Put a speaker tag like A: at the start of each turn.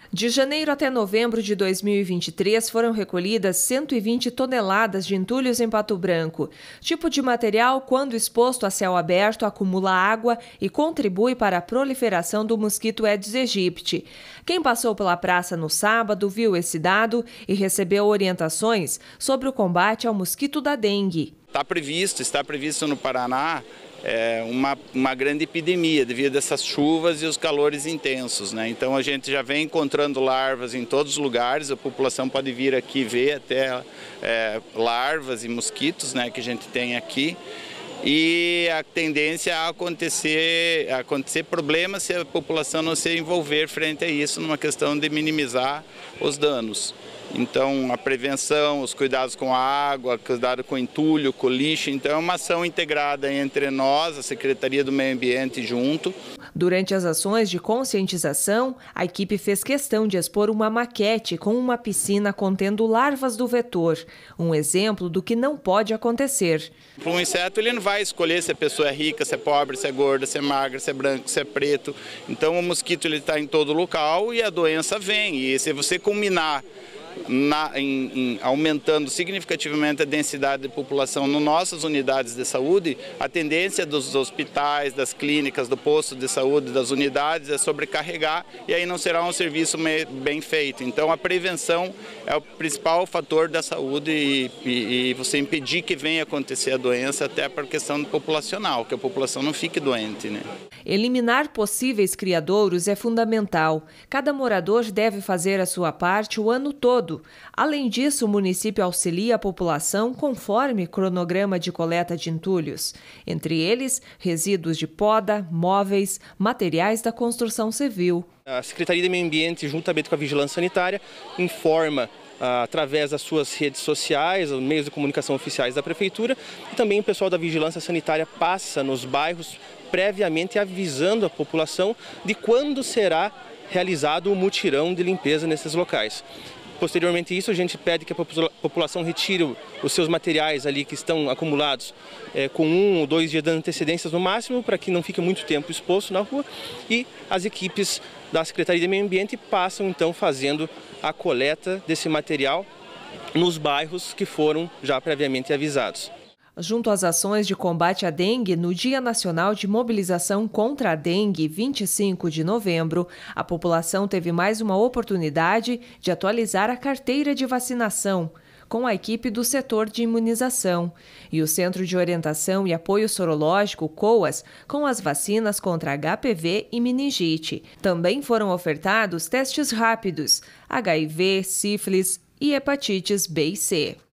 A: De janeiro até novembro de 2023, foram recolhidas 120 toneladas de entulhos em Pato Branco. Tipo de material, quando exposto a céu aberto, acumula água e contribui para a proliferação do mosquito Aedes aegypti. Quem passou pela praça no sábado viu esse dado e recebeu orientações sobre o combate ao mosquito da dengue.
B: Está previsto no Paraná uma grande epidemia devido a essas chuvas e os calores intensos, né? Então a gente já vem encontrando larvas em todos os lugares, a população pode vir aqui ver até larvas e mosquitos, né, que a gente tem aqui. E a tendência a acontecer problemas se a população não se envolver frente a isso, numa questão de minimizar os danos. Então, a prevenção, os cuidados com a água, cuidado com o entulho, com o lixo. Então, é uma ação integrada entre nós, a Secretaria do Meio Ambiente junto.
A: Durante as ações de conscientização, a equipe fez questão de expor uma maquete com uma piscina contendo larvas do vetor, um exemplo do que não pode acontecer.
B: Para um inseto, ele não vai escolher se a pessoa é rica, se é pobre, se é gorda, se é magra, se é branco, se é preto. Então, o mosquito está em todo local e a doença vem. E se você combinar aumentando significativamente a densidade de população nas nossas unidades de saúde, a tendência dos hospitais, das clínicas, do posto de saúde, das unidades é sobrecarregar e aí não será um serviço bem feito. Então a prevenção é o principal fator da saúde e você impedir que venha acontecer a doença até para a questão populacional, que a população não fique doente, né?
A: Eliminar possíveis criadouros é fundamental. Cada morador deve fazer a sua parte o ano todo. Além disso, o município auxilia a população conforme cronograma de coleta de entulhos. Entre eles, resíduos de poda, móveis, materiais da construção civil.
C: A Secretaria de Meio Ambiente, juntamente com a Vigilância Sanitária, informa através das suas redes sociais, os meios de comunicação oficiais da Prefeitura, e também o pessoal da Vigilância Sanitária passa nos bairros previamente avisando a população de quando será realizado o mutirão de limpeza nesses locais. Posteriormente a isso, a gente pede que a população retire os seus materiais ali que estão acumulados com 1 ou 2 dias de antecedência no máximo, para que não fique muito tempo exposto na rua. E as equipes da Secretaria de Meio Ambiente passam então fazendo a coleta desse material nos bairros que foram já previamente avisados.
A: Junto às ações de combate à dengue, no Dia Nacional de Mobilização contra a Dengue, 25 de novembro, a população teve mais uma oportunidade de atualizar a carteira de vacinação com a equipe do setor de imunização e o Centro de Orientação e Apoio Sorológico, COAS, com as vacinas contra HPV e meningite. Também foram ofertados testes rápidos, HIV, sífilis e hepatites B e C.